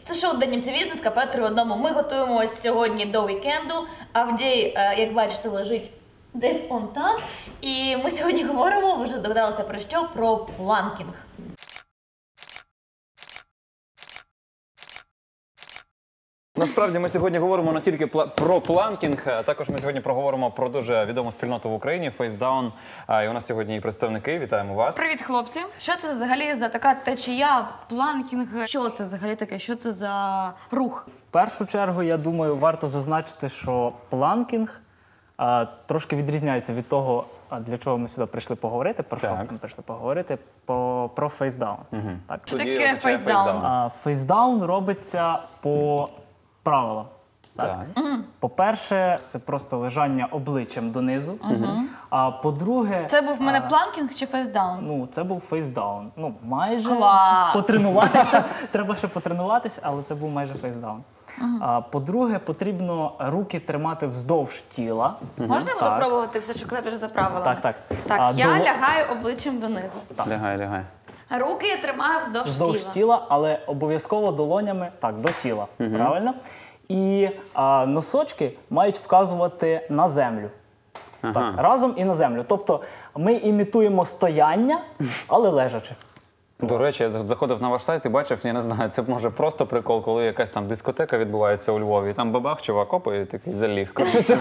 Це шоу «День МТВ» з КП «3 в одному». Ми готуємося сьогодні до вікенду. Авдій, як бачите, лежить десь он там. І ми сьогодні говоримо, ви вже здогадалися про що? Про планкінг. Насправді ми сьогодні говоримо не тільки про планкінг, а також ми сьогодні проговоримо про дуже відому спільноту в Україні – Фейсдаун. І у нас сьогодні і представники. Вітаємо вас. Привіт, хлопці. Що це взагалі за така течія, планкінг? Що це взагалі таке? Що це за рух? В першу чергу, я думаю, варто зазначити, що планкінг трошки відрізняється від того, для чого ми сюди прийшли поговорити, про що ми прийшли поговорити, про фейсдаун. Так. Що таке фейсдаун? Фейсдаун робиться по правилам. По-перше, це просто лежання обличчям донизу. А по-друге... Це був в мене планкінг чи фейсдаун? Ну, це був фейсдаун. Ну, майже. Клас! Потренуватися. Треба ще потренуватися, але це був майже фейсдаун. По-друге, потрібно руки тримати вздовж тіла. Можна я буду пробувати все, що казати вже за правилами? Так. Так, я лягаю обличчям донизу. Лягай. Руки я тримаю вздовж тіла, але обов'язково долонями до тіла. Правильно? І носочки мають вказувати на землю. Так, разом і на землю. Тобто ми імітуємо стояння, але лежачи. До речі, я заходив на ваш сайт і бачив, я не знаю, це може просто прикол, коли якась там дискотека відбувається у Львові, і там бабах, чувак, опа, і такий заліг. Це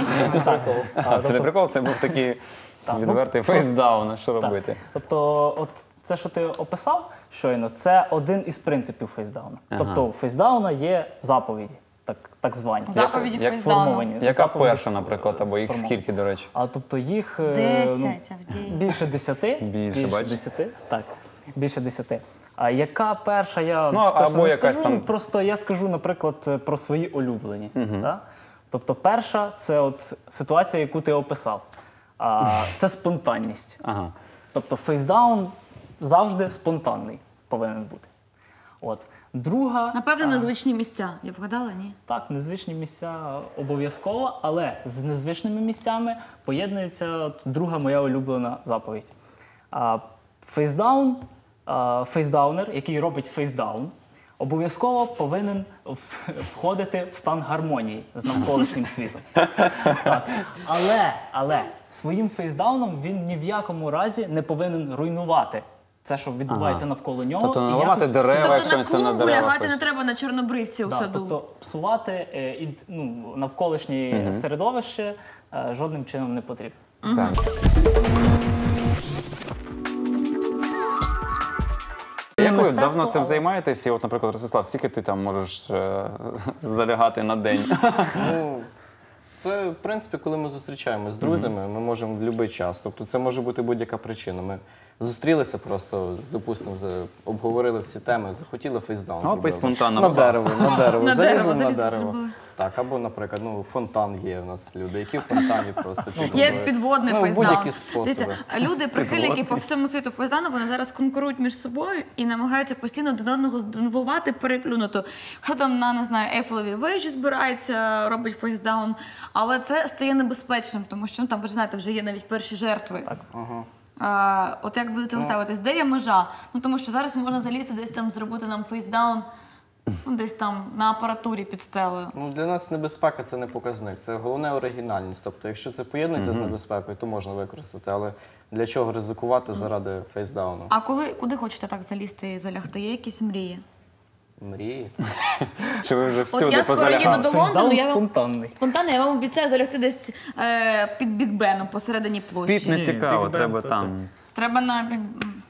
не прикол, це був такий відвертий фейсдаун, а що робити? Тобто, от це, що ти описав щойно, це один із принципів фейсдауна. Тобто у фейсдауна є заповіді. Так звані. Заповіді фейсдауну. Яка перша, наприклад, або їх скільки, до речі? Тобто їх 10, Авдій. Більше 10. Більше, бачиш? Так, більше 10. А яка перша, я або якась скажу, там... просто я скажу, наприклад, про свої улюблені. Тобто перша – це от ситуація, яку ти описав. Це спонтанність. Тобто фейсдаун завжди спонтанний повинен бути. От. Друга... Напевно, незвичні місця. Я вгадала, ні? Так, незвичні місця обов'язково, але з незвичними місцями поєднується друга моя улюблена заповідь. Фейсдаунер, який робить фейсдаун, обов'язково повинен входити в стан гармонії з навколишнім світом. Але своїм фейсдауном він ні в якому разі не повинен руйнувати це, що відбувається навколо нього. Тобто не ламати дерева, якщо це на дерева. Лягати не треба на чорнобривці у саду. Тобто псувати навколишнє середовище жодним чином не потрібно. Як ви давно цим займаєтесь? І от, наприклад, Ростислав, скільки ти там можеш залягати на день? Це, в принципі, коли ми зустрічаємося з друзями, ми можемо в будь-який час. Тобто це може бути будь-яка причина. Ми зустрілися просто, допустимо, обговорили всі теми, захотіли фейсдаун зробити. Спонтанно. На дерево, залізли на дерево. зробили. Так, або, наприклад, фонтан є в нас люди, які в фонтані просто Є підводний фейсдаун. будь-які способи. Люди, прихильники по всьому світу фейсдауну, вони зараз конкурують між собою і намагаються постійно один одного здивувати, переплюнути. Хто там на, не знаю, Ейфелевій вежі збирається, робить фейсдаун, але це стає небезпечним, тому що там, ви ж знаєте, вже є навіть перші жертви. От як ви до цього ставитесь? Де є межа? Тому що зараз можна залізти десь там, зробити нам фейсдаун, десь там на апаратурі під стелею. Для нас небезпека – це не показник, це головне оригінальність. Тобто, якщо це поєднується з небезпекою, то можна використати, але для чого ризикувати заради фейсдауну? А куди хочете так залізти і залягти? Є якісь мрії? Мрії? Чи ви вже От всюди я скоро їду позалягали? до Лондону, спонтанний. Спонтанно, я вам обіцяю залягти десь під Біг Беном посередині площі. Піт не цікаво, треба там. Треба на...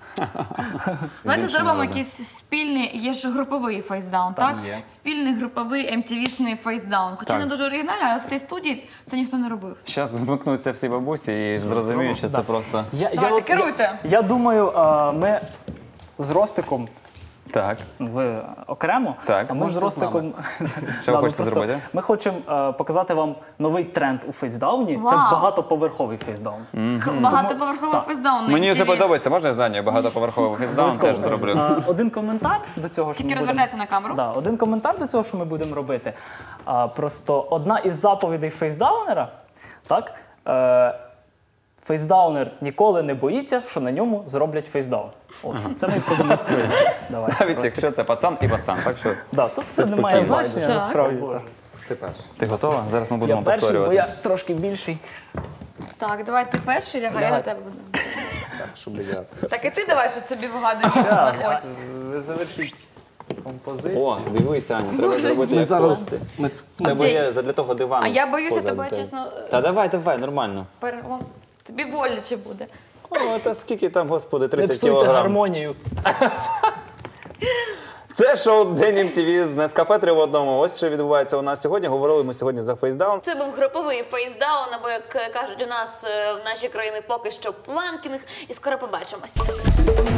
Давайте зробимо якийсь спільний, є ж груповий фейсдаун, так? Спільний груповий MTV-шний фейсдаун. Хоча не дуже оригінальний, але в цій студії це ніхто не робив. Зараз змикнуться всі бабусі і зрозуміють, що це просто... Давайте, керуйте. Я думаю, ми з Ростиком, Так. ви окремо, а ми з Ростиком... Що ви хочете зробити? Ми хочемо показати вам новий тренд у фейсдауні. Це багатоповерховий фейсдаун. Багатоповерховий фейсдаун. Мені вже подобається, можна я задню багатоповерховий фейсдаун теж зроблю? Один коментар до цього, що ми Тільки розвертайся на камеру. Один коментар до цього, що ми будемо робити. Просто одна із заповідей фейсдаунера, так, Фейсдаунер ніколи не боїться, що на ньому зроблять фейсдаун. От, це ми і продемонструємо. Давай. Навіть просто. якщо це пацан і пацан, так що Да, тут це не спеціально. має значення, Так. насправді. Ти перший. ти готова? Зараз ми Я будемо перший, бо повторювати. я трошки більший. Так, давай ти перший лягай, я на тебе буду. Так, щоб я... Так і ти давай щось собі вигадуй, місце знаходь. Ви завершіть композицію. О, дивися, Аня, треба Боже, зробити Ми як зараз... хлопці. Ми... Тебе є задля того дивану. А я боюся позаду тебе, тебе. чесно, Та давай, нормально. тобі боляче буде. О, та скільки там, господи, Не 30 псуйте кілограм. гармонію. Це шоу День МТВ з Нескафе 3 в одному. Ось що відбувається у нас сьогодні. Говорили ми сьогодні за фейсдаун. Це був груповий фейсдаун, або, як кажуть у нас в нашій країні, поки що планкінг. І скоро побачимось.